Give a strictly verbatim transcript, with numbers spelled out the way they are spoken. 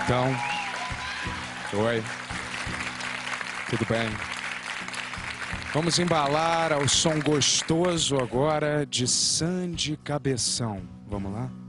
Então, oi, tudo bem? Vamos embalar ao som gostoso agora de Sandy Cabeção. Vamos lá?